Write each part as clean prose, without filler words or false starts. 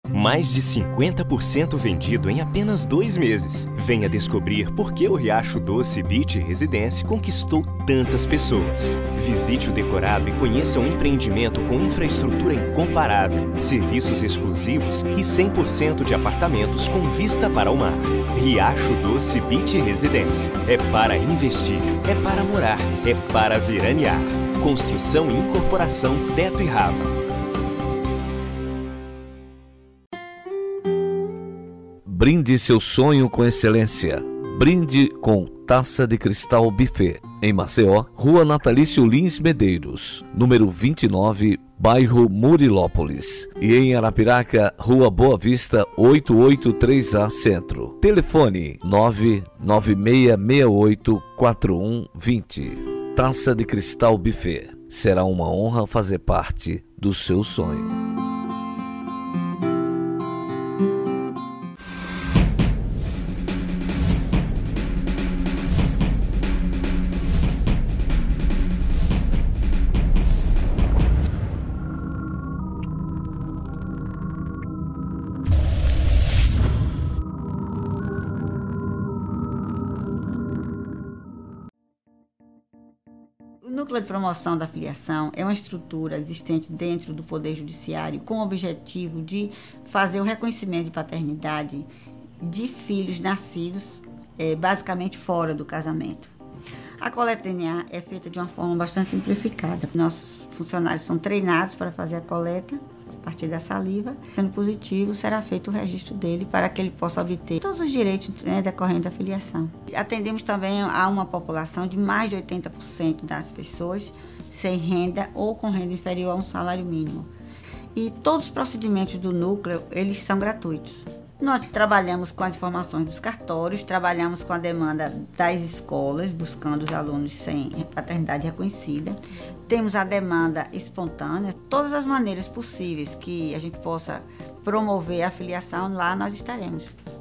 Mais de 50% vendido em apenas 2 meses. Venha descobrir por que o Riacho Doce Beach Residência conquistou tantas pessoas. Visite o decorado e conheça um empreendimento com infraestrutura incomparável, serviços exclusivos e 100% de apartamentos com vista para o mar. Riacho Doce Beach Residência. É para investir, é para morar, é para veranear. Construção e incorporação Teto e Rava. Brinde seu sonho com excelência. Brinde com Taça de Cristal Buffet. Em Maceió, Rua Natalício Lins Medeiros, número 29, bairro Murilópolis. E em Arapiraca, Rua Boa Vista, 883A Centro. Telefone 996684120. Taça de Cristal Buffet. Será uma honra fazer parte do seu sonho. O Núcleo de Promoção da Filiação é uma estrutura existente dentro do Poder Judiciário com o objetivo de fazer o reconhecimento de paternidade de filhos nascidos basicamente fora do casamento. A coleta DNA é feita de uma forma bastante simplificada. Nossos funcionários são treinados para fazer a coleta a partir da saliva. Sendo positivo, será feito o registro dele para que ele possa obter todos os direitos decorrentes da filiação. Atendemos também a uma população de mais de 80% das pessoas sem renda ou com renda inferior a um salário mínimo. E todos os procedimentos do núcleo, eles são gratuitos. Nós trabalhamos com as informações dos cartórios, trabalhamos com a demanda das escolas, buscando os alunos sem paternidade reconhecida. Temos a demanda espontânea, todas as maneiras possíveis que a gente possa promover a filiação, lá nós estaremos.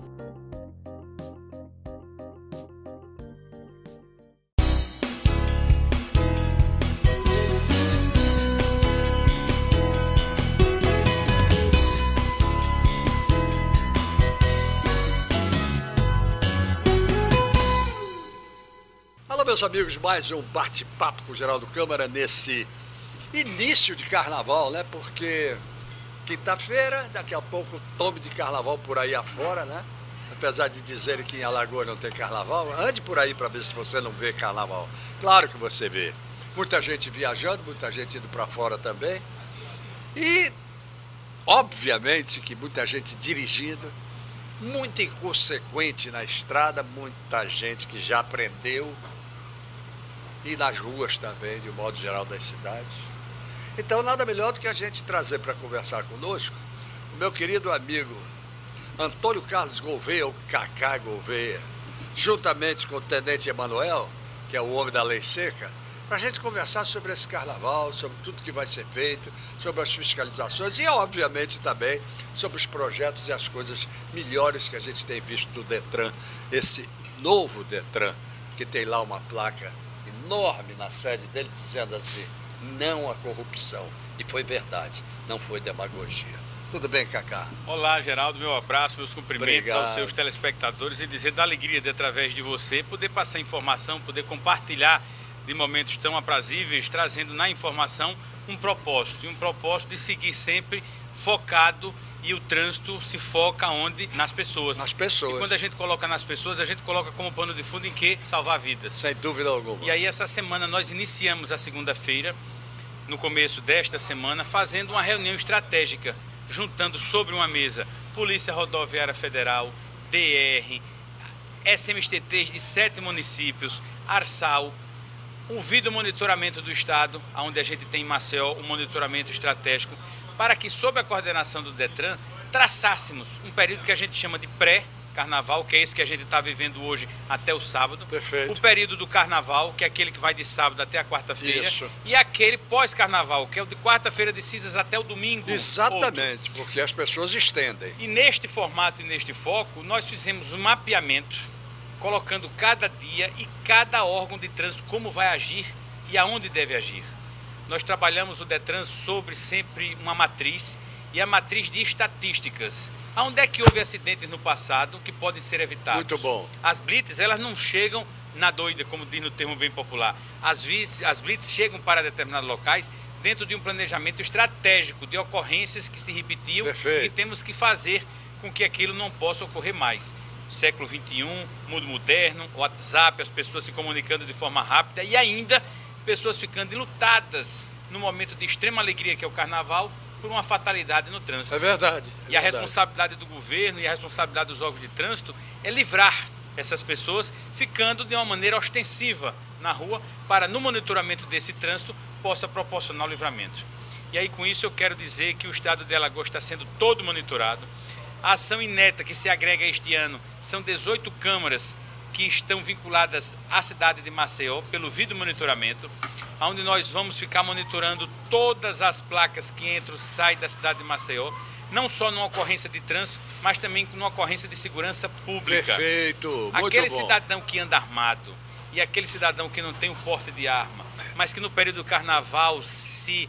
Meus amigos, mais um bate-papo com o Geraldo Câmara nesse início de carnaval, né? Porque quinta-feira, daqui a pouco, tome de carnaval por aí afora, né? Apesar de dizerem que em Alagoas não tem carnaval, ande por aí para ver se você não vê carnaval. Claro que você vê. Muita gente viajando, muita gente indo para fora também. E, obviamente, que muita gente dirigindo, muito inconsequente na estrada, muita gente que já aprendeu. E nas ruas também, de um modo geral, das cidades. Então, nada melhor do que a gente trazer para conversar conosco o meu querido amigo Antônio Carlos Gouveia, ou Cacá Gouveia, juntamente com o Tenente Emanuel, que é o homem da lei seca, para a gente conversar sobre esse carnaval, sobre tudo que vai ser feito, sobre as fiscalizações e, obviamente, também sobre os projetos e as coisas melhores que a gente tem visto do Detran, esse novo Detran, que tem lá uma placa enorme na sede dele dizendo assim, não à corrupção. E foi verdade, não foi demagogia. Tudo bem, Cacá? Olá, Geraldo, meu abraço, meus cumprimentos Obrigado. aos seus telespectadores e dizer da alegria de, através de você, poder passar informação, poder compartilhar de momentos tão aprazíveis, trazendo na informação um propósito, e um propósito de seguir sempre focado. E o trânsito se foca onde? Nas pessoas. Nas pessoas. E quando a gente coloca nas pessoas, a gente coloca como pano de fundo em que? Salvar vidas. Sem dúvida alguma. E aí essa semana nós iniciamos a segunda-feira, no começo desta semana, fazendo uma reunião estratégica, juntando sobre uma mesa Polícia Rodoviária Federal, DR, SMSTTs de 7 municípios, ARSAL, o vídeo monitoramento do Estado, onde a gente tem em Maceió um monitoramento estratégico, para que, sob a coordenação do Detran, traçássemos um período que a gente chama de pré-carnaval, que é esse que a gente está vivendo hoje até o sábado. Perfeito. O período do carnaval, que é aquele que vai de sábado até a quarta-feira. Isso. E aquele pós-carnaval, que é o de quarta-feira de cinzas até o domingo. Exatamente, porque as pessoas estendem. E neste formato e neste foco, nós fizemos um mapeamento, colocando cada dia e cada órgão de trânsito como vai agir e aonde deve agir. Nós trabalhamos o Detran sobre sempre uma matriz e a matriz de estatísticas. Onde é que houve acidentes no passado que podem ser evitados? Muito bom. As blitz, elas não chegam na doida, como diz no termo bem popular. As blitz chegam para determinados locais dentro de um planejamento estratégico de ocorrências que se repetiam. Perfeito. E temos que fazer com que aquilo não possa ocorrer mais. Século XXI, mundo moderno, WhatsApp, as pessoas se comunicando de forma rápida e ainda pessoas ficando enlutadas no momento de extrema alegria que é o carnaval por uma fatalidade no trânsito. É verdade. E a responsabilidade do governo e a responsabilidade dos órgãos de trânsito é livrar essas pessoas ficando de uma maneira ostensiva na rua para, no monitoramento desse trânsito, possa proporcionar o livramento. E aí, com isso, eu quero dizer que o estado de Alagoas está sendo todo monitorado. A ação ineta que se agrega este ano são 18 câmaras que estão vinculadas à cidade de Maceió pelo vídeo monitoramento, onde nós vamos ficar monitorando todas as placas que entram e saem da cidade de Maceió, não só numa ocorrência de trânsito, mas também numa ocorrência de segurança pública. Perfeito, muito aquele bom. Cidadão que anda armado e aquele cidadão que não tem o porte de arma, mas que no período do carnaval se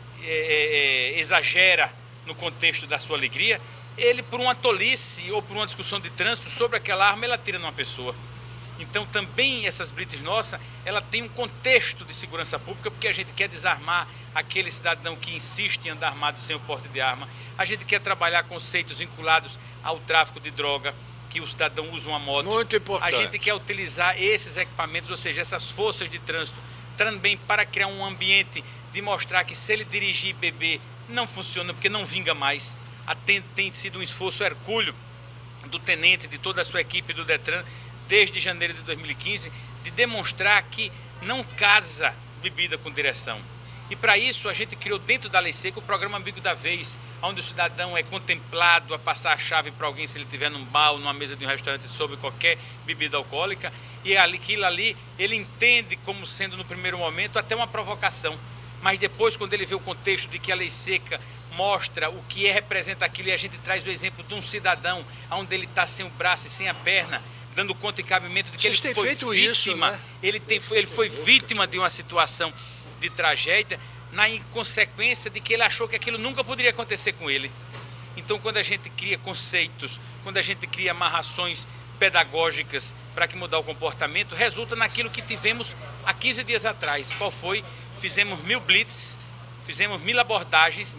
exagera no contexto da sua alegria, ele, por uma tolice ou por uma discussão de trânsito sobre aquela arma, ele atira numa pessoa. Então, também essas blitz nossas, ela tem um contexto de segurança pública, porque a gente quer desarmar aquele cidadão que insiste em andar armado sem o porte de arma. A gente quer trabalhar conceitos vinculados ao tráfico de droga, que o cidadão usa uma moto. Muito importante. A gente quer utilizar esses equipamentos, ou seja, essas forças de trânsito, também para criar um ambiente de mostrar que se ele dirigir e beber, não funciona, porque não vinga mais. Tem sido um esforço hercúleo do tenente, de toda a sua equipe do Detran, desde janeiro de 2015, de demonstrar que não casa bebida com direção. E para isso a gente criou dentro da Lei Seca o programa Amigo da Vez, onde o cidadão é contemplado a passar a chave para alguém se ele estiver num bar ou numa mesa de um restaurante sobre qualquer bebida alcoólica, e aquilo ali ele entende como sendo no primeiro momento até uma provocação. Mas depois, quando ele vê o contexto de que a Lei Seca mostra o que representa aquilo, e a gente traz o exemplo de um cidadão onde ele está sem o braço e sem a perna, dando conta e cabimento de que ele foi vítima, né? Ele foi vítima de uma situação de tragédia, na inconsequência de que ele achou que aquilo nunca poderia acontecer com ele. Então, quando a gente cria conceitos, quando a gente cria amarrações pedagógicas para que mudar o comportamento, resulta naquilo que tivemos há 15 dias atrás. Qual foi? Fizemos 1000 blitz, fizemos 1000 abordagens,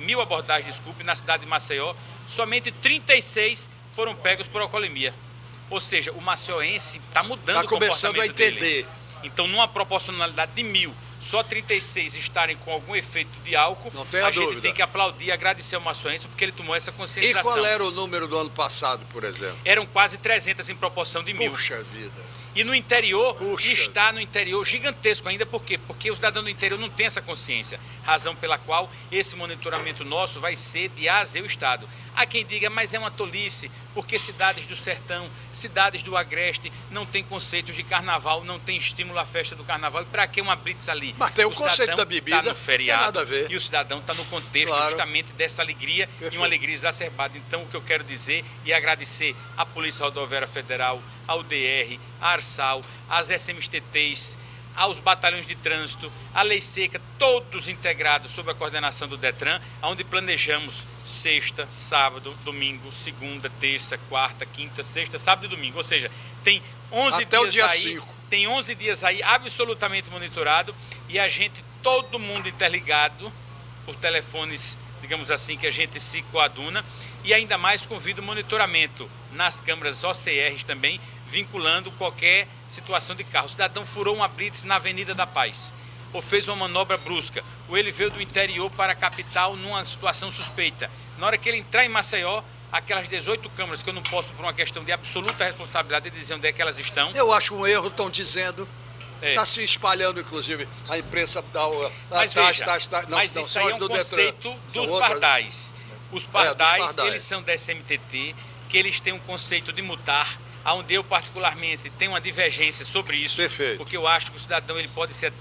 na cidade de Maceió, somente 36 foram pegos por alcoolemia. Ou seja, o maceioense está mudando o comportamento dele. Está começando a entender. Então, numa proporcionalidade de 1000, só 36 estarem com algum efeito de álcool, a gente tem que aplaudir e agradecer ao maceioense porque ele tomou essa conscientização. E qual era o número do ano passado, por exemplo? Eram quase 300 em proporção de 1000. Puxa vida. E no interior, está no interior gigantesco ainda, por quê? Porque o cidadão do interior não tem essa consciência, razão pela qual esse monitoramento nosso vai ser de A a Z o Estado. Há quem diga, mas é uma tolice, porque cidades do sertão, cidades do agreste não têm conceitos de carnaval, não tem estímulo à festa do carnaval, e para que uma blitz ali? Mas tem o conceito da bebida, tá no feriado, não tem nada a ver. E o cidadão está no contexto justamente dessa alegria, e uma alegria exacerbada. Então, o que eu quero dizer e agradecer à Polícia Rodoviária Federal, ao DR, à ARSAL, às SMSTTs, aos batalhões de trânsito, à Lei Seca, todos integrados sob a coordenação do Detran, onde planejamos sexta, sábado, domingo, segunda, terça, quarta, quinta, sexta, sábado e domingo. Ou seja, tem 11 até dias o dia aí, 5. Tem 11 dias aí absolutamente monitorado, e a gente, todo mundo interligado por telefones, digamos assim, que a gente se coaduna, e ainda mais convido o monitoramento nas câmaras OCRs também, vinculando qualquer situação de carro. O cidadão furou uma blitz na Avenida da Paz, ou fez uma manobra brusca, ou ele veio do interior para a capital numa situação suspeita. Na hora que ele entrar em Maceió, aquelas 18 câmaras, que eu não posso, por uma questão de absoluta responsabilidade, dizer onde é que elas estão. Eu acho um erro, estão dizendo. Está se espalhando, inclusive, a imprensa da... Mas isso aí é um conceito dos pardais. Os pardais, eles são da SMTT, que eles têm um conceito de multar, onde eu particularmente tenho uma divergência sobre isso. Perfeito. Porque eu acho que o cidadão ele pode ser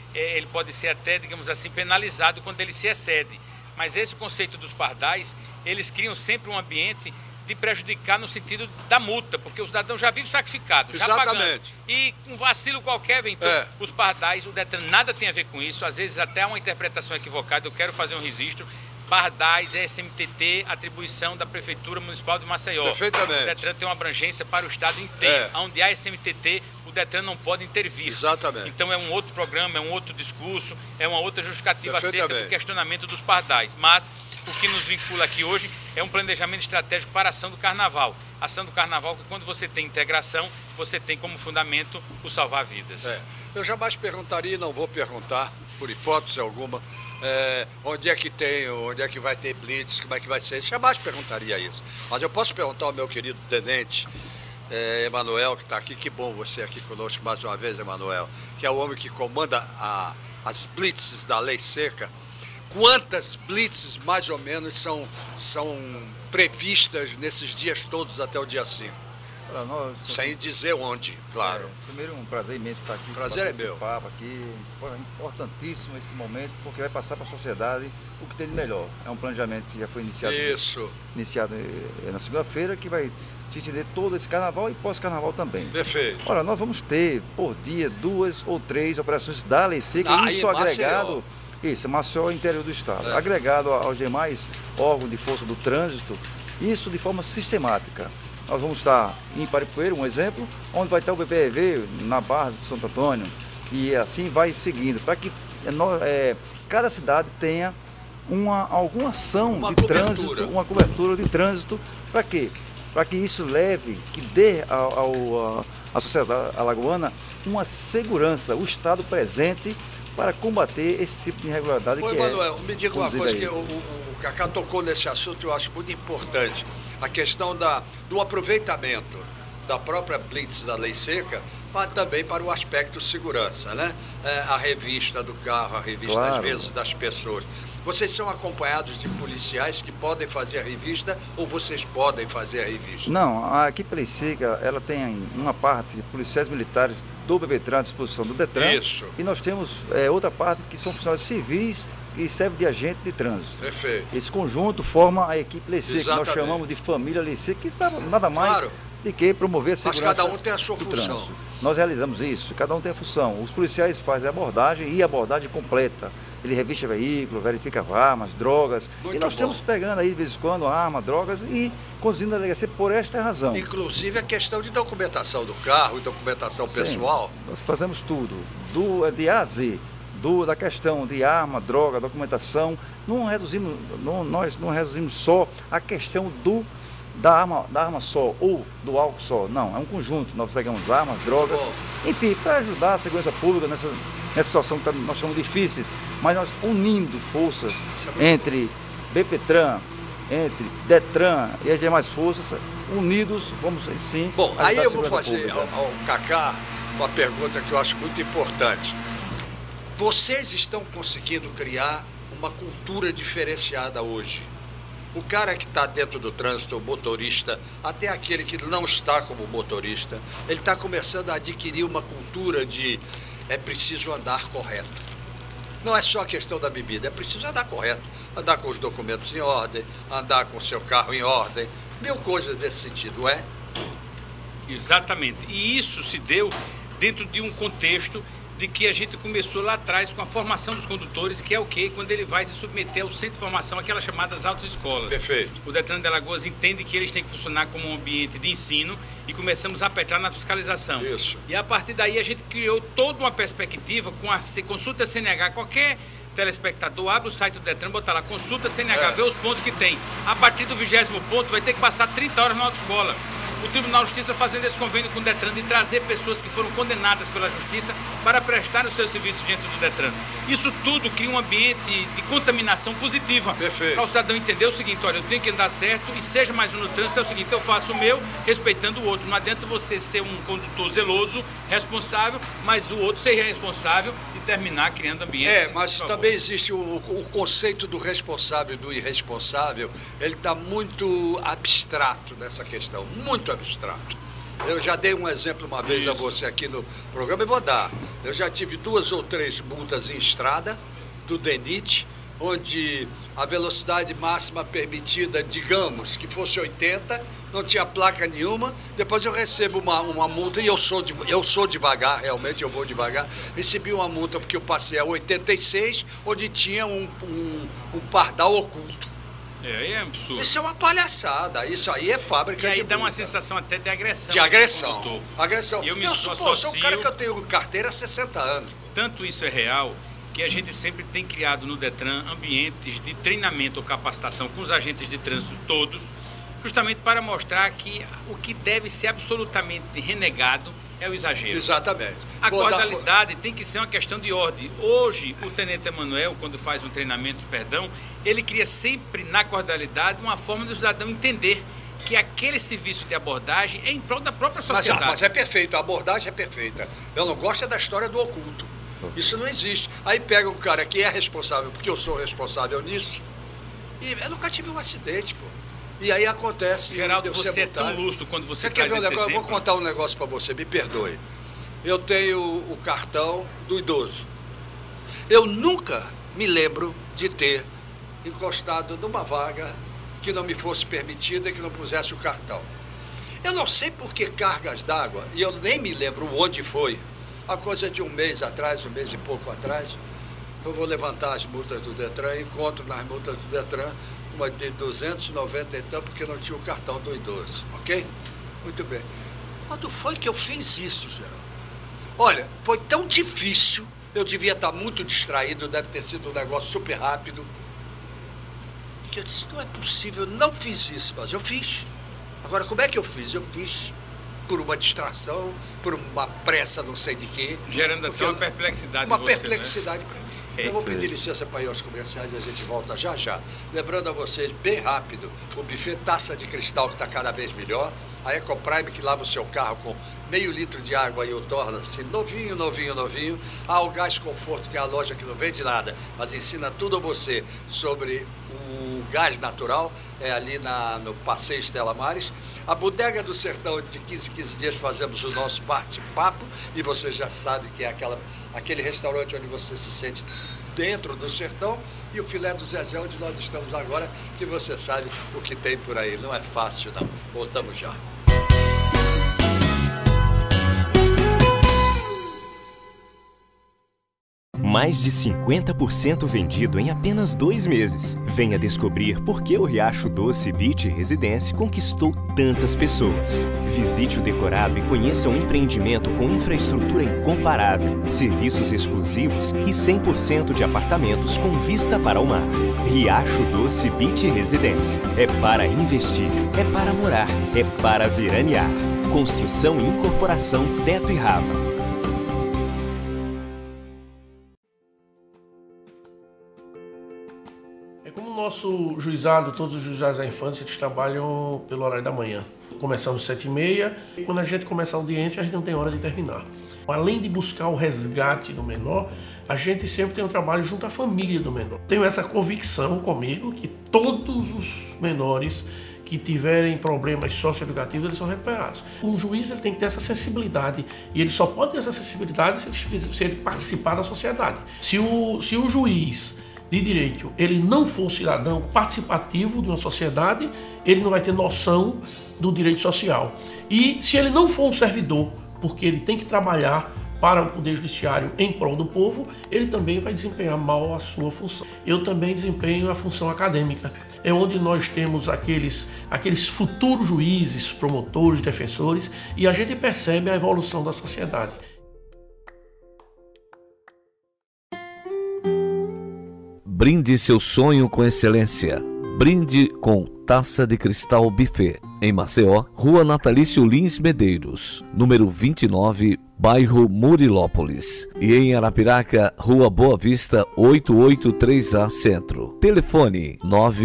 até, digamos assim, penalizado quando ele se excede. Mas esse conceito dos pardais, eles criam sempre um ambiente de prejudicar no sentido da multa, porque o cidadão já vive sacrificado, já pagando. E um vacilo qualquer, vem então, os pardais, o Detran nada tem a ver com isso, às vezes até uma interpretação equivocada. Eu quero fazer um registro Pardais é SMTT, atribuição da Prefeitura Municipal de Maceió. Perfeitamente. O Detran tem uma abrangência para o estado inteiro. Onde há SMTT, o Detran não pode intervir. Exatamente. Então é um outro programa, é um outro discurso, é uma outra justificativa acerca do questionamento dos pardais. Mas o que nos vincula aqui hoje é um planejamento estratégico para a ação do Carnaval. A ação do Carnaval, que quando você tem integração, você tem como fundamento o salvar vidas. Eu jamais perguntaria, não vou perguntar, por hipótese alguma, onde é que vai ter blitz, como é que vai ser. Jamais perguntaria isso. Mas eu posso perguntar ao meu querido tenente, Emanuel, que está aqui. Que bom você aqui conosco mais uma vez, Emanuel, que é o homem que comanda as blitzes da Lei Seca. Quantas blitzes, mais ou menos, são previstas nesses dias todos até o dia 5? Nós, sem dizer onde, claro. Primeiro, um prazer imenso estar aqui. Prazer é meu. Papo aqui. Importantíssimo esse momento, porque vai passar para a sociedade o que tem de melhor. É um planejamento que já foi iniciado na segunda-feira, que vai te entender todo esse carnaval e pós-carnaval também. Perfeito. Ora, nós vamos ter por dia 2 ou 3 operações da Lei Seca, isso agregado. Isso, Maceió, interior do estado. Agregado aos demais órgãos de força do trânsito, isso de forma sistemática. Nós vamos estar em Paripueiro, um exemplo, onde vai estar o BPRV na Barra de Santo Antônio, e assim vai seguindo, para que cada cidade tenha alguma ação de trânsito, uma cobertura de trânsito. Para quê? Para que isso leve, que dê à sociedade alagoana uma segurança, o Estado presente para combater esse tipo de irregularidade. Manuel, me diga uma coisa, que o Cacá tocou nesse assunto, eu acho muito importante. A questão do aproveitamento da própria blitz da Lei Seca, mas também para o aspecto segurança, né? A revista do carro, a revista, às vezes, das pessoas. Vocês são acompanhados de policiais que podem fazer a revista ou vocês podem fazer a revista? Não, a equipe Lei Seca, ela tem uma parte de policiais militares do BBTran à disposição do Detran. Isso. E nós temos outra parte que são funcionários civis e serve de agente de trânsito. Perfeito. Esse conjunto forma a equipe Lei Seca, que nós chamamos de família Lei Seca, que está nada mais de que promover a segurança. Mas cada um tem a sua função. Trânsito. Nós realizamos isso, cada um tem a função. Os policiais fazem a abordagem e a abordagem completa. Ele revista veículo, verifica armas, drogas. Muito e nós estamos pegando aí de vez em quando arma, drogas e conduzindo a delegacia por esta razão. Inclusive a questão de documentação do carro e documentação pessoal. Sim, nós fazemos tudo, de A a Z. Da questão de arma, droga, documentação, nós não reduzimos só a questão da arma só ou do álcool só, não, é um conjunto. Nós pegamos armas, drogas, enfim, para ajudar a segurança pública nessa situação que nós chamamos difíceis, mas nós unindo forças entre BPTran, entre Detran e as demais forças, unidos, vamos sim. Bom, aí eu vou fazer ao Cacá uma pergunta que eu acho muito importante. Vocês estão conseguindo criar uma cultura diferenciada hoje. O cara que está dentro do trânsito, o motorista, até aquele que não está como motorista, ele está começando a adquirir uma cultura de é preciso andar correto. Não é só a questão da bebida, é preciso andar correto. Andar com os documentos em ordem, andar com o seu carro em ordem, mil coisas desse sentido, é? Exatamente. E isso se deu dentro de um contexto de que a gente começou lá atrás com a formação dos condutores, que é o quê? Quando ele vai se submeter ao centro de formação, aquelas chamadas autoescolas. Perfeito. O Detran de Alagoas entende que eles têm que funcionar como um ambiente de ensino e começamos a apertar na fiscalização. Isso. E a partir daí a gente criou toda uma perspectiva com a consulta CNH, qualquer telespectador abre o site do Detran, bota lá, consulta CNH, vê os pontos que tem. A partir do 20º ponto vai ter que passar 30 horas na autoescola. O Tribunal de Justiça fazendo esse convênio com o Detran de trazer pessoas que foram condenadas pela Justiça para prestar os seus serviços diante do Detran. Isso tudo cria um ambiente de contaminação positiva. Perfeito. Para o cidadão entender o seguinte, olha, eu tenho que andar certo e seja mais um no trânsito, é o seguinte, eu faço o meu respeitando o outro. Não adianta você ser um condutor zeloso, responsável, mas o outro ser irresponsável e terminar criando ambiente. Mas também existe o conceito do responsável e do irresponsável, ele está muito abstrato nessa questão, muito abstrato. Eu já dei um exemplo uma vez a você aqui no programa e vou dar. Eu já tive 2 ou 3 multas em estrada do DENIT onde a velocidade máxima permitida, digamos, que fosse 80, não tinha placa nenhuma, depois eu recebo uma multa, e eu sou devagar, realmente eu vou devagar, recebi uma multa porque eu passei a 86, onde tinha um pardal oculto. É absurdo. Isso é uma palhaçada, isso aí é fábrica de multa. E aí dá uma sensação até de agressão. De agressão. Agressão. Eu sou um cara que eu tenho carteira há 60 anos. Tanto isso é real que a gente sempre tem criado no Detran ambientes de treinamento ou capacitação com os agentes de trânsito todos, justamente para mostrar que o que deve ser absolutamente renegado é o exagero. Exatamente. A cordialidade tem que ser uma questão de ordem. Hoje, o Tenente Emanuel, quando faz um treinamento, ele cria sempre na cordialidade uma forma do cidadão entender que aquele serviço de abordagem é em prol da própria sociedade. Mas é perfeito, a abordagem é perfeita. Eu não gosto da história do oculto. Isso não existe. Aí pega um cara que é responsável, porque eu sou responsável nisso, e eu nunca tive um acidente, pô. E aí acontece... Geraldo, você é tão lustro quando você traz esse exemplo. Eu vou contar um negócio para você, me perdoe. Eu tenho o cartão do idoso. Eu nunca me lembro de ter encostado numa vaga que não me fosse permitida e que não pusesse o cartão. Eu não sei por que cargas d'água, e eu nem me lembro onde foi. A coisa de um mês atrás, um mês e pouco atrás, eu vou levantar as multas do Detran e encontro nas multas do Detran uma de 290 e tanto, porque não tinha o cartão do idoso, ok? Muito bem. Quando foi que eu fiz isso, Geraldo? Olha, foi tão difícil, eu devia estar muito distraído, deve ter sido um negócio super rápido, que eu disse, não é possível, eu não fiz isso, mas eu fiz. Agora, como é que eu fiz? Eu fiz por uma distração, por uma pressa não sei de quê. Gerando até uma perplexidade. Uma perplexidade para mim. É. Eu vou pedir licença para ir aos comerciais e a gente volta já já. Lembrando a vocês, bem rápido, o buffet Taça de Cristal, que está cada vez melhor. A Ecoprime, que lava o seu carro com meio litro de água e o torna-se novinho, novinho, novinho. A Algás Conforto, que é a loja que não vende nada, mas ensina tudo a você sobre o gás natural, é ali no Passeio Estela Maris. A Bodega do Sertão, de 15 em 15 dias fazemos o nosso bate-papo, e você já sabe que é aquele restaurante onde você se sente dentro do sertão, e o Filé do Zezé, onde nós estamos agora, que você sabe o que tem por aí. Não é fácil, não. Voltamos já. Mais de 50% vendido em apenas 2 meses. Venha descobrir por que o Riacho Doce Beach Residência conquistou tantas pessoas. Visite o decorado e conheça um empreendimento com infraestrutura incomparável, serviços exclusivos e 100% de apartamentos com vista para o mar. Riacho Doce Beach Residência. É para investir, é para morar, é para veranear. Construção e incorporação Teto e Rava. Como o nosso juizado, todos os juizados da infância, eles trabalham pelo horário da manhã. Começamos às 7h30, e quando a gente começa a audiência, a gente não tem hora de terminar. Além de buscar o resgate do menor, a gente sempre tem um trabalho junto à família do menor. Tenho essa convicção comigo que todos os menores que tiverem problemas socioeducativos, eles são recuperados. Um juiz ele tem que ter essa sensibilidade, e ele só pode ter essa sensibilidade se ele participar da sociedade. Se o juiz de direito, ele não for um cidadão participativo de uma sociedade, ele não vai ter noção do direito social. E se ele não for um servidor, porque ele tem que trabalhar para o Poder Judiciário em prol do povo, ele também vai desempenhar mal a sua função. Eu também desempenho a função acadêmica. É onde nós temos aqueles futuros juízes, promotores, defensores, e a gente percebe a evolução da sociedade. Brinde seu sonho com excelência. Brinde com Taça de Cristal Buffet. Em Maceió, Rua Natalício Lins Medeiros, número 29, bairro Murilópolis. E em Arapiraca, Rua Boa Vista, 883A Centro. Telefone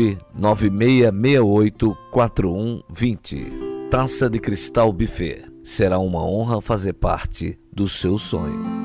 996684120. Taça de Cristal Buffet. Será uma honra fazer parte do seu sonho.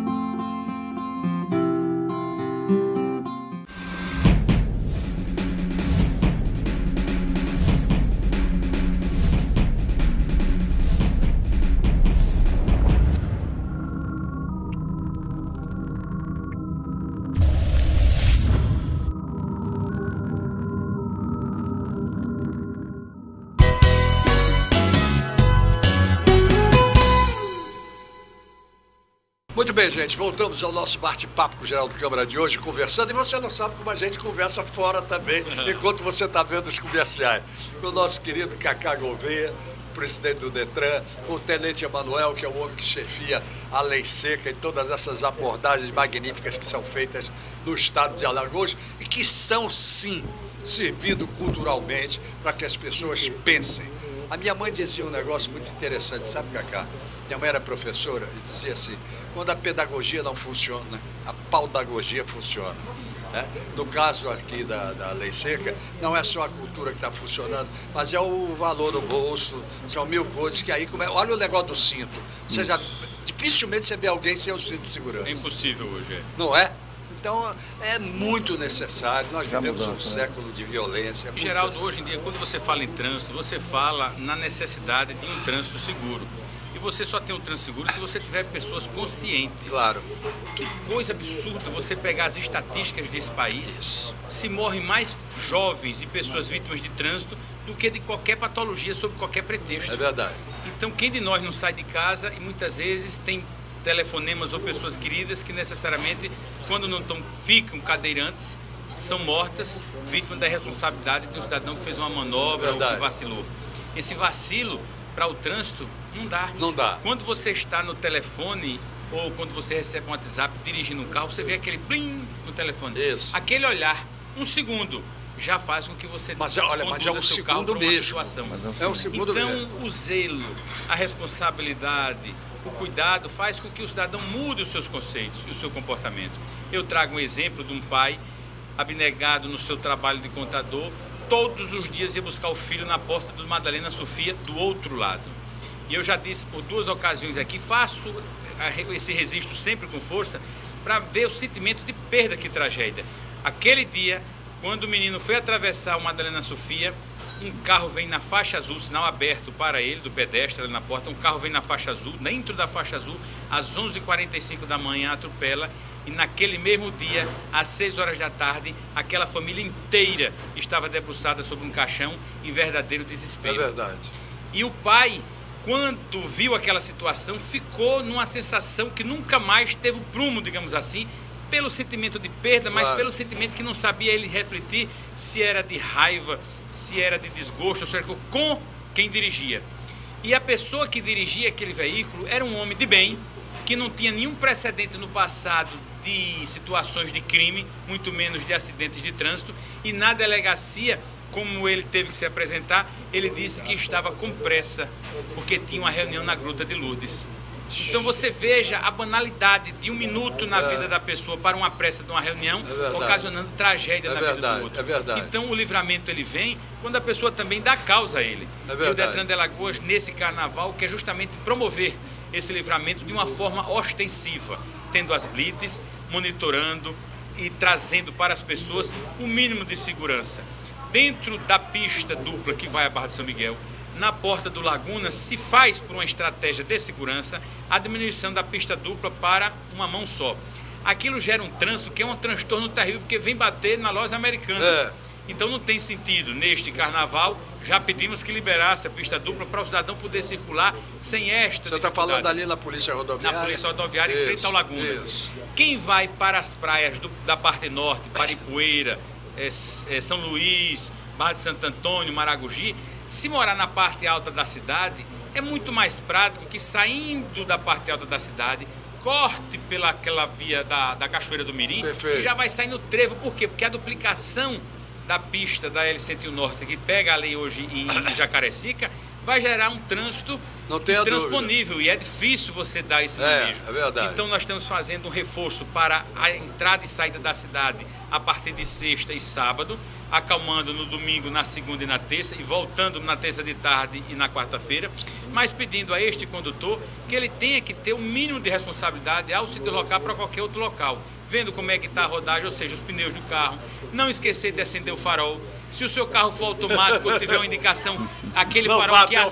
Muito bem, gente, voltamos ao nosso bate-papo com o Geraldo Câmara de hoje, conversando, e você não sabe como a gente conversa fora também, enquanto você está vendo os comerciais. Com o nosso querido Cacá Gouveia, presidente do Detran, com o Tenente Emanuel, que é o homem que chefia a lei seca e todas essas abordagens magníficas que são feitas no estado de Alagoas e que estão, sim, servindo culturalmente para que as pessoas pensem. A minha mãe dizia um negócio muito interessante, sabe, Cacá? Minha mãe era professora e dizia assim, quando a pedagogia não funciona, a paudagogia funciona. Né? No caso aqui da lei seca, não é só a cultura que está funcionando, mas é o valor no bolso, são 1000 coisas que aí... Olha o negócio do cinto. Dificilmente você vê alguém sem o cinto de segurança. É impossível hoje. Não é? Então, é muito necessário. Nós vivemos um século de violência. Geraldo, hoje em dia, quando você fala em trânsito, você fala na necessidade de um trânsito seguro. E você só tem um trânsito seguro se você tiver pessoas conscientes. Claro. Que coisa absurda você pegar as estatísticas desse país. Se morrem mais jovens e pessoas vítimas de trânsito do que de qualquer patologia sob qualquer pretexto. É verdade. Então, quem de nós não sai de casa e muitas vezes tem telefonemas ou pessoas queridas que necessariamente, quando não ficam cadeirantes, são mortas, vítimas da responsabilidade de um cidadão que fez uma manobra ou que vacilou. Esse vacilo para o trânsito não dá. Não dá. Quando você está no telefone ou quando você recebe um WhatsApp dirigindo um carro, você vê aquele blim no telefone. Isso. Aquele olhar, um segundo, já faz com que você mas é um segundo mesmo. É um segundo então, mesmo. O zelo, a responsabilidade, o cuidado faz com que o cidadão mude os seus conceitos e o seu comportamento. Eu trago um exemplo de um pai abnegado no seu trabalho de contador, todos os dias ia buscar o filho na porta do Madalena Sofia, do outro lado. E eu já disse por 2 ocasiões aqui, faço esse registro sempre com força, para ver o sentimento de perda que tragédia. Aquele dia, quando o menino foi atravessar o Madalena Sofia, um carro vem na faixa azul, sinal aberto para ele, do pedestre ali na porta, um carro vem na faixa azul, dentro da faixa azul, às 11h45 da manhã, atropela, e naquele mesmo dia, às 6 horas da tarde, aquela família inteira estava debruçada sobre um caixão em verdadeiro desespero. É verdade. E o pai, quando viu aquela situação, ficou numa sensação que nunca mais teve o prumo, digamos assim, pelo sentimento de perda, mas pelo sentimento que não sabia ele refletir se era de raiva, se era de desgosto, ou seja, com quem dirigia. E a pessoa que dirigia aquele veículo era um homem de bem, que não tinha nenhum precedente no passado de situações de crime, muito menos de acidentes de trânsito, e na delegacia, como ele teve que se apresentar, ele disse que estava com pressa, porque tinha uma reunião na Gruta de Lourdes. Então você veja a banalidade de 1 minuto na vida da pessoa para uma pressa de uma reunião, ocasionando tragédia na vida do outro. É verdade. Então o livramento ele vem quando a pessoa também dá causa a ele. É e o Detran de Alagoas, nesse carnaval, quer justamente promover esse livramento de uma forma ostensiva, tendo as blitz, monitorando e trazendo para as pessoas o mínimo de segurança. Dentro da pista dupla que vai à Barra de São Miguel, na Porta do Laguna, se faz por uma estratégia de segurança a diminuição da pista dupla para uma mão só. Aquilo gera um trânsito que é um transtorno terrível, porque vem bater na loja americana. Então não tem sentido, neste carnaval, já pedimos que liberasse a pista dupla para o cidadão poder circular sem esta Você está falando ali na Polícia Rodoviária? Na Polícia Rodoviária, em frente ao Laguna. Isso. Quem vai para as praias da parte norte, Paripueira, São Luís, Barra de Santo Antônio, Maragogi, se morar na parte alta da cidade, é muito mais prático que saindo da parte alta da cidade, corte pelaquela via da Cachoeira do Mirim, e já vai sair no trevo. Por quê? Porque a duplicação da pista da L101 Norte, que pega ali hoje em Jacarecica, vai gerar um trânsito intransponível, e é difícil você dar esse manejo. É verdade. Então nós estamos fazendo um reforço para a entrada e saída da cidade a partir de sexta e sábado, acalmando no domingo, na segunda e na terça, e voltando na terça de tarde e na quarta-feira, mas pedindo a este condutor que ele tenha que ter o mínimo de responsabilidade ao se deslocar para qualquer outro local, vendo como é que está a rodagem, ou seja, os pneus do carro, não esquecer de acender o farol. Se o seu carro for automático ou tiver uma indicação, aquele farol que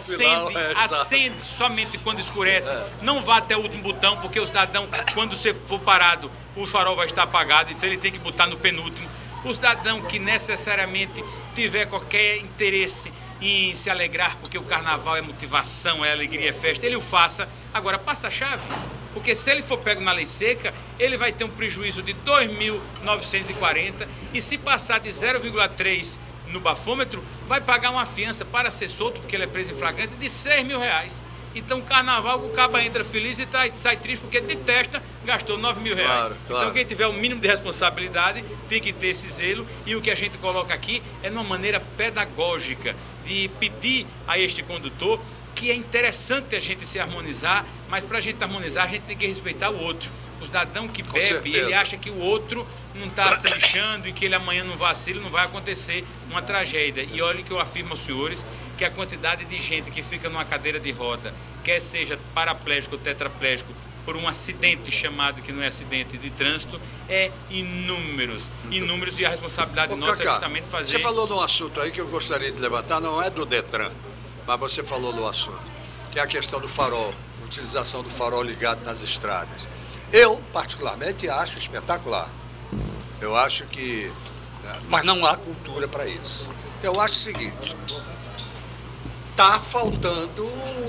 acende somente quando escurece, não vá até o último botão, porque o cidadão, quando você for parado, o farol vai estar apagado, então ele tem que botar no penúltimo. O cidadão que necessariamente tiver qualquer interesse em se alegrar, porque o carnaval é motivação, é alegria, é festa, ele o faça. Agora, passa a chave. Porque se ele for pego na lei seca, ele vai ter um prejuízo de 2.940 e se passar de 0,3 no bafômetro, vai pagar uma fiança para ser solto, porque ele é preso em flagrante, de R$6.000. Então, o carnaval, o caba entra feliz e sai triste porque detesta, gastou R$9.000. Claro. Então, quem tiver o mínimo de responsabilidade tem que ter esse zelo. E o que a gente coloca aqui é numa maneira pedagógica de pedir a este condutor que é interessante a gente se harmonizar, mas para a gente harmonizar, a gente tem que respeitar o outro. O cidadão que bebe, ele acha que o outro não está se lixando e que ele amanhã não vacila, não vai acontecer uma tragédia. E olha que eu afirmo aos senhores que a quantidade de gente que fica numa cadeira de roda, quer seja paraplégico ou tetraplégico, por um acidente chamado, que não é acidente de trânsito, é inúmeros. Inúmeros, e a responsabilidade nossa é justamente fazer... Você falou de um assunto aí que eu gostaria de levantar, não é do Detran, mas você falou do assunto, que é a questão do farol, utilização do farol ligado nas estradas. Eu, particularmente, acho espetacular. Eu acho que... Mas não há cultura para isso. Eu acho o seguinte, está faltando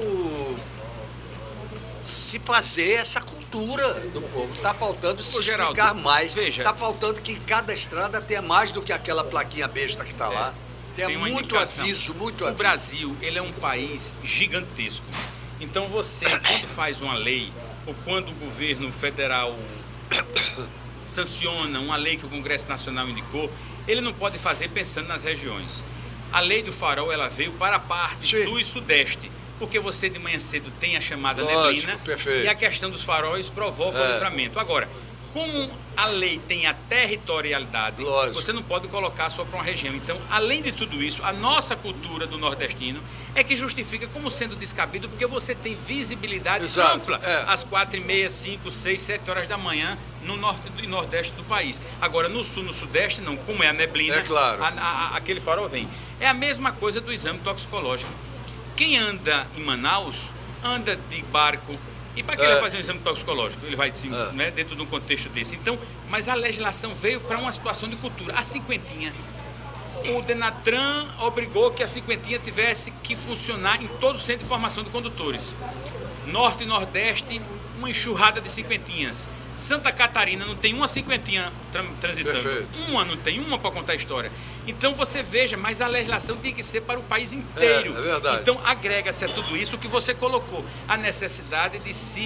se fazer essa cultura do povo, está faltando se explicar mais, está faltando que cada estrada tenha mais do que aquela plaquinha besta que está lá. Tem muito aviso, muito aviso. O Brasil, ele é um país gigantesco. Então você, quando faz uma lei, ou quando o governo federal sanciona uma lei que o Congresso Nacional indicou, ele não pode fazer pensando nas regiões. A lei do farol, ela veio para a parte sul e sudeste, porque você de manhã cedo tem a chamada neblina, e a questão dos faróis provoca o livramento. Agora, como a lei tem a territorialidade, você não pode colocar só para uma região. Então, além de tudo isso, a nossa cultura do nordestino é que justifica como sendo descabido, porque você tem visibilidade ampla às 4h30, 5, 6, 7 horas da manhã no norte e nordeste do país. Agora, no sul, no sudeste, não. Como é a neblina, aquele farol vem. É a mesma coisa do exame toxicológico. Quem anda em Manaus, anda de barco. E para que ele vai fazer um exame toxicológico? Ele vai dentro de um contexto desse. Então, mas a legislação veio para uma situação de cultura. A cinquentinha, o Denatran obrigou que a cinquentinha tivesse que funcionar em todo o centro de formação de condutores. Norte e Nordeste, uma enxurrada de cinquentinhas. Santa Catarina não tem uma cinquentinha transitando. Não tem uma para contar a história. Então você veja, mas a legislação tem que ser para o país inteiro. É verdade. Então agrega-se a tudo isso que você colocou, a necessidade de se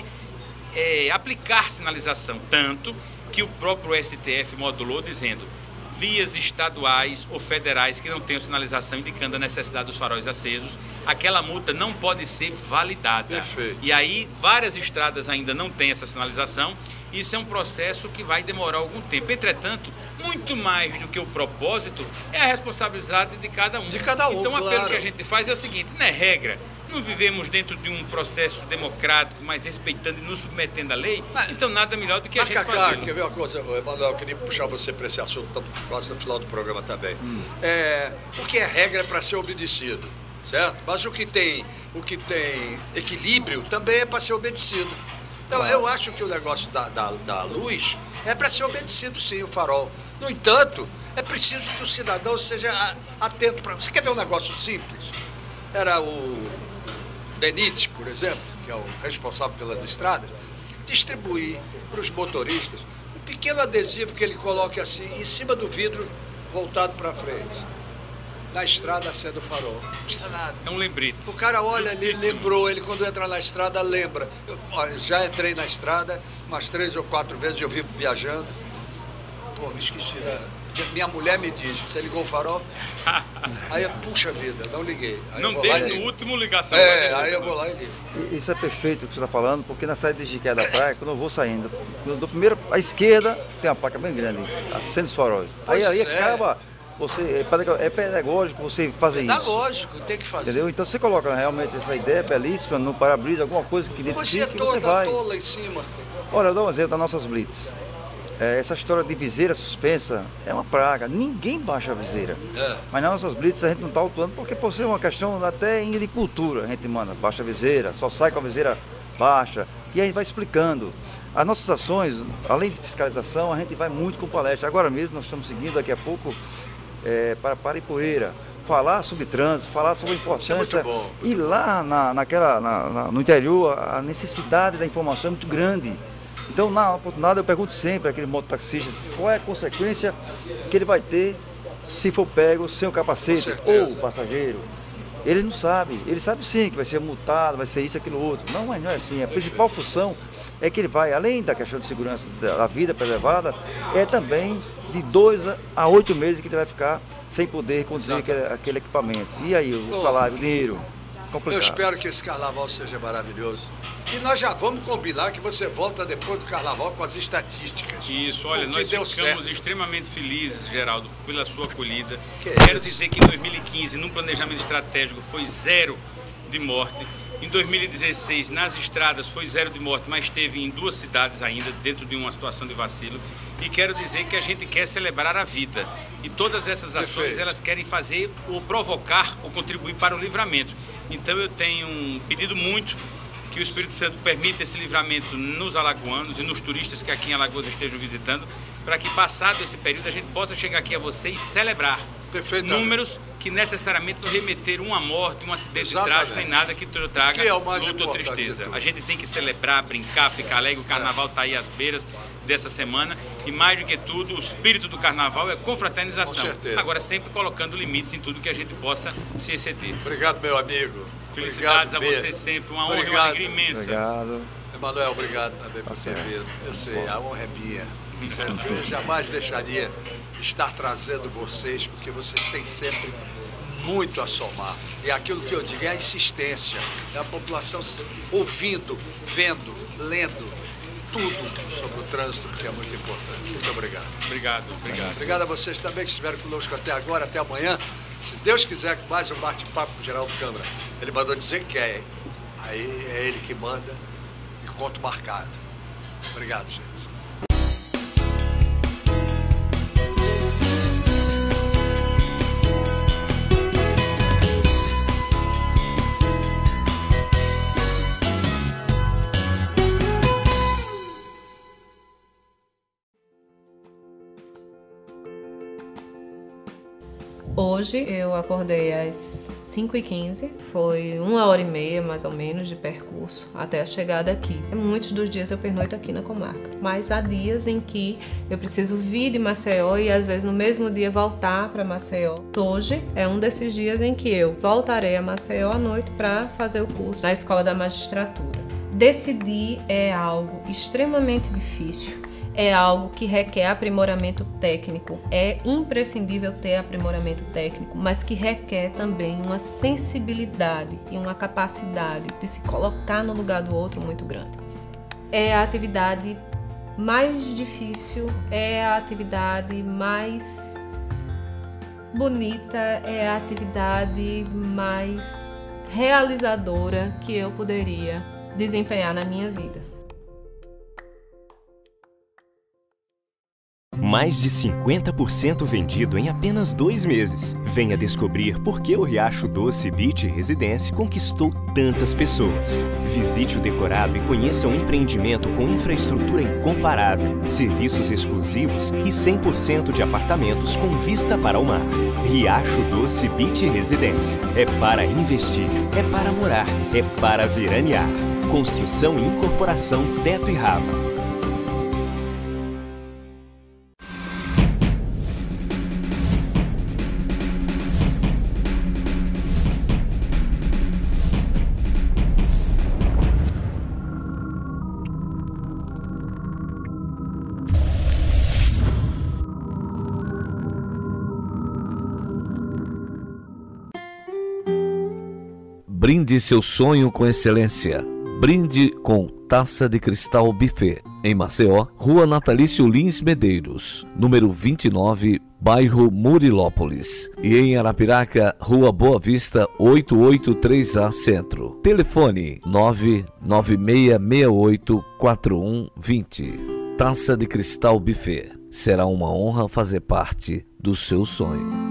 aplicar sinalização, tanto que o próprio STF modulou dizendo vias estaduais ou federais que não tenham sinalização indicando a necessidade dos faróis acesos, aquela multa não pode ser validada. Perfeito. E aí várias estradas ainda não têm essa sinalização. Isso é um processo que vai demorar algum tempo. Entretanto, muito mais do que o propósito é a responsabilidade de cada um. Então, o apelo que a gente faz é o seguinte, não é regra. Não vivemos dentro de um processo democrático, mas respeitando e nos submetendo à lei, então nada melhor do que a gente fazer. Quer ver uma coisa, Emanuel, eu queria puxar você para esse assunto, estamos quase no final do programa também. O que é regra para ser obedecido, certo? Mas o que tem equilíbrio também é para ser obedecido. Então, eu acho que o negócio da luz é para ser obedecido, sim, o farol. No entanto, é preciso que o cidadão seja atento para... Você quer ver um negócio simples? Era o DENIT, por exemplo, que é o responsável pelas estradas, distribuir para os motoristas um pequeno adesivo que ele coloque assim, em cima do vidro, voltado para frente. Na estrada acende o farol. Não custa nada. É um lembrete. O cara olha ali, lembrou, ele quando entra na estrada lembra. Eu já entrei na estrada umas 3 ou 4 vezes, eu vivo viajando. Pô, me esqueci minha mulher me diz, você ligou o farol? Aí eu, puxa vida, não liguei. Aí não deixe no último ligação. Aí eu vou lá e ligo. Isso é perfeito o que você está falando, porque na saída de Jiqué da praia, quando eu vou saindo, quando eu dou primeiro à esquerda, tem uma placa bem grande, acende os faróis. Aí acaba... É pedagógico você fazer isso. Pedagógico, tem que fazer. Entendeu? Então você coloca realmente essa ideia belíssima no para-brisa, alguma coisa que identifique que você vai. Tola em cima. Olha, eu dou um exemplo das nossas blitz. Essa história de viseira suspensa é uma praga. Ninguém baixa a viseira. Mas nas nossas blitz a gente não está autuando porque por ser uma questão até de cultura. A gente manda, baixa a viseira, só sai com a viseira baixa. E a gente vai explicando. As nossas ações, além de fiscalização, a gente vai muito com palestra. Agora mesmo nós estamos seguindo daqui a pouco para Paripoeira, falar sobre trânsito, falar sobre a importância. E lá no interior, a necessidade da informação é muito grande. Então, na oportunidade, eu pergunto sempre àquele mototaxista qual é a consequência que ele vai ter se for pego sem o capacete ou o passageiro. Ele não sabe, ele sabe sim que vai ser multado, vai ser isso, aquilo, outro. Não, mas não é assim. A principal função é que ele vai, além da questão de segurança da vida preservada, é também de 2 a 8 meses que ele vai ficar sem poder conduzir aquele equipamento. E aí, o salário, o dinheiro? Complicado. Eu espero que esse carnaval seja maravilhoso. E nós já vamos combinar que você volta depois do carnaval com as estatísticas. Isso, olha, nós ficamos extremamente felizes, Geraldo, pela sua acolhida. Quero dizer que em 2015, no planejamento estratégico, foi 0 de morte. Em 2016, nas estradas, foi 0 de morte, mas teve em 2 cidades ainda, dentro de uma situação de vacilo. E quero dizer que a gente quer celebrar a vida. E todas essas ações, elas querem fazer ou provocar ou contribuir para o livramento. Então eu tenho pedido muito que o Espírito Santo permita esse livramento nos alagoanos e nos turistas que aqui em Alagoas estejam visitando, para que, passado esse período, a gente possa chegar aqui a você e celebrar números que necessariamente não remeteram a morte, um acidente trágico, nem nada que traga luto ou tristeza. A gente tem que celebrar, brincar, ficar alegre. O carnaval está aí às beiras dessa semana e, mais do que tudo, o espírito do carnaval é confraternização. Agora, sempre colocando limites em tudo que a gente possa se exceder. Obrigado, meu amigo. Felicidades a você sempre, uma honra e uma alegria imensa. Obrigado. Emanuel, obrigado também por ter vindo. Eu sei, a honra é minha. Eu jamais deixaria estar trazendo vocês, porque vocês têm sempre muito a somar. E aquilo que eu digo é a insistência, é a população ouvindo, vendo, lendo tudo sobre o trânsito, que é muito importante. Muito obrigado. Obrigado. Obrigado a vocês também que estiveram conosco até agora, até amanhã. Se Deus quiser, mais um bate-papo com o Geraldo Câmara. Ele mandou dizer que quer, hein? Aí é ele que manda e conto marcado. Obrigado, gente. Hoje eu acordei às 5h15, foi 1h30 mais ou menos de percurso até a chegada aqui. Muitos dos dias eu pernoito aqui na comarca, mas há dias em que eu preciso vir de Maceió e às vezes no mesmo dia voltar para Maceió. Hoje é um desses dias em que eu voltarei a Maceió à noite para fazer o curso na Escola da Magistratura. Decidir é algo extremamente difícil. É algo que requer aprimoramento técnico, é imprescindível ter aprimoramento técnico, mas que requer também uma sensibilidade e uma capacidade de se colocar no lugar do outro muito grande. É a atividade mais difícil, é a atividade mais bonita, é a atividade mais realizadora que eu poderia desempenhar na minha vida. Mais de 50% vendido em apenas 2 meses. Venha descobrir por que o Riacho Doce Beach Residência conquistou tantas pessoas. Visite o decorado e conheça um empreendimento com infraestrutura incomparável, serviços exclusivos e 100% de apartamentos com vista para o mar. Riacho Doce Beach Residência. É para investir, é para morar, é para veranear. Construção e incorporação Teto e Rava. Brinde seu sonho com excelência. Brinde com Taça de Cristal Buffet. Em Maceió, Rua Natalício Lins Medeiros, número 29, bairro Murilópolis. E em Arapiraca, Rua Boa Vista 883A Centro. Telefone 996684120. Taça de Cristal Buffet. Será uma honra fazer parte do seu sonho.